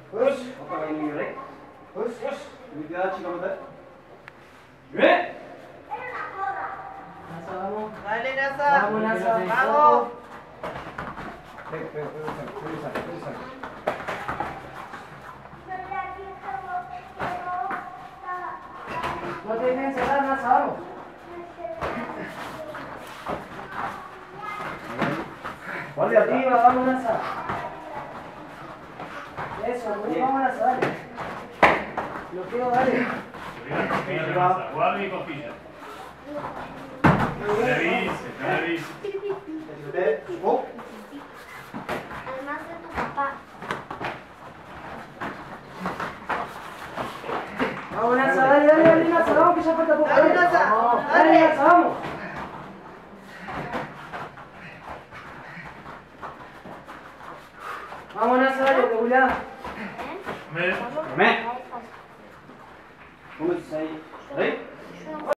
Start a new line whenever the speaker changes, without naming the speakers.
Push.
Otra vez niño, ¿eh?
Push. Push.
Cuidado, chica, ¿verdad?
Nasa, vamos.
Dale, Nasa.
Vamos, Nasa.
Vamos.
No te dejes encerrar, Nasa, vamos.
Vale,
Arriba, vamos, Nasa. Eso, muy bien, vamos, Nasa, dale. Bloqueo, dale.
Guarda y cosquilla. Revise.
Oh.
Además de tu papá.
Vamos, Nasa, dale, Nasa, vamos, que ya falta poco.
Dale, Nasa,
Vamos,
dale.
dale, Nasa, vamos. Vamos, Nasa, dale, regular.
Me.
Come. Vamos aí. Aí?